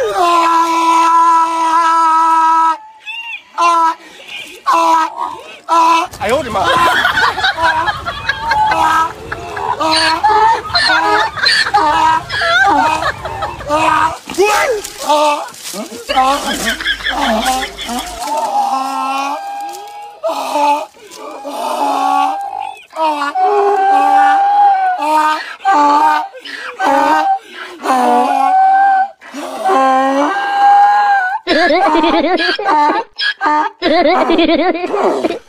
哎呦我的妈！ Ha ha ha ha!